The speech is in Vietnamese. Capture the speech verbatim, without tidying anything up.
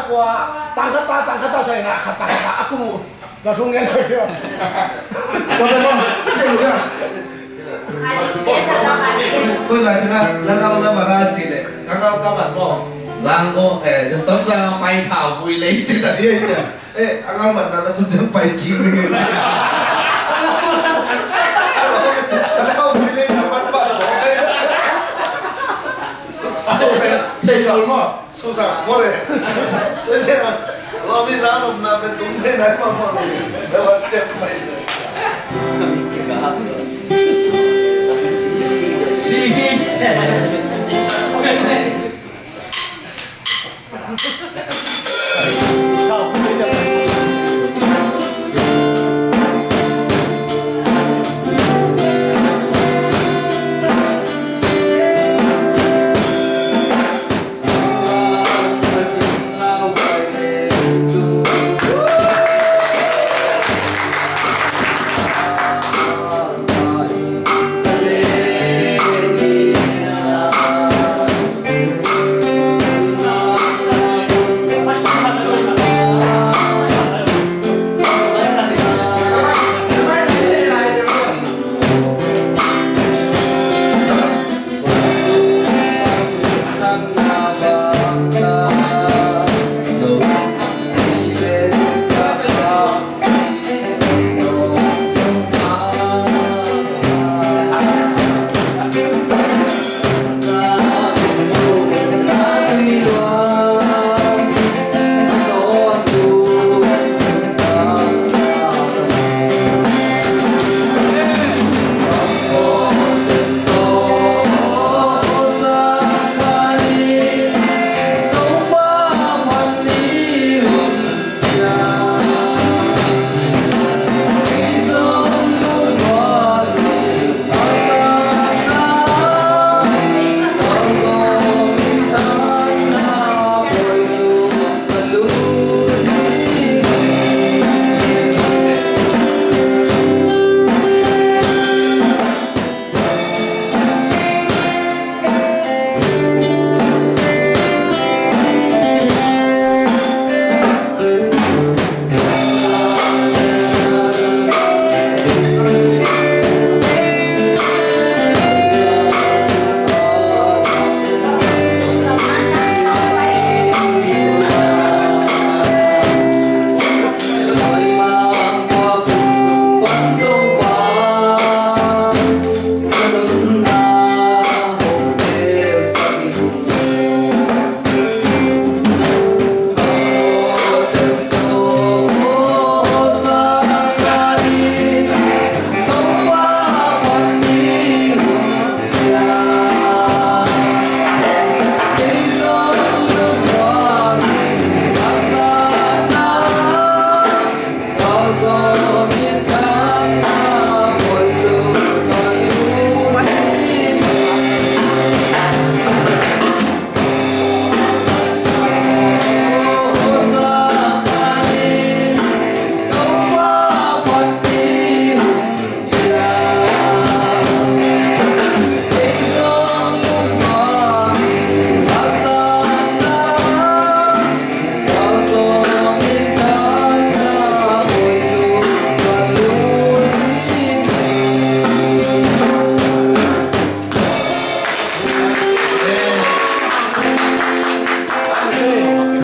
wah tangkat ta tangkat ta saya nak tangkat ta aku mau langsung ngelak ya. Boleh bang, ya. Tôi lại thứ hai là kalau nama rajin deh, kalau kapan lo? Rangko eh, tetap jangan main tahu boleh itu tadi aja. Eh, angkat mana tuh jangan main gini. Kalau boleh dapat pak. Saya mau susah, boleh. Lo bisa nomor tumben apa mau? Dapat cek saja. Oke, oke.